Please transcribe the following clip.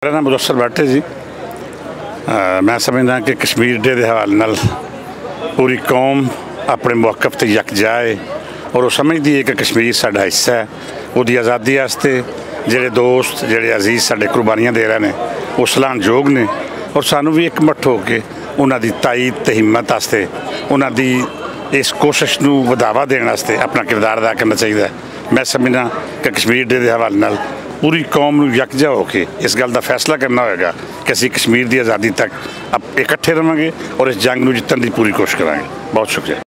मेरा नाम मुदस्सर भट्ट है जी। मैं समझदा कि कश्मीर डे के हवाले नाल पूरी कौम अपने मौकफ ते यकजा है और वो समझती है कि कश्मीर साडा हिस्सा है। उसकी आज़ादी वास्ते जेडे दोस्त जेडे अजीज साडे कुर्बानियां दे रहे हैं वो सलाहनयोग ने और सानू भी एकमठ होकर उन्हां दी ताईद ते हिम्मत वास्ते उन्हां दी इस कोशिश नूं वधावा देने वास्ते अपना किरदार अदा करना चाहिए। मैं समझदा कि कश्मीर डे के हवाले नाल पूरी कौम नूं यकजा होकर इस गल का फैसला करना होगा कि असीं कश्मीर की आज़ादी तक इकट्ठे रहांगे और इस जंग नूं जितण की पूरी कोशिश करांगे। बहुत शुक्रिया।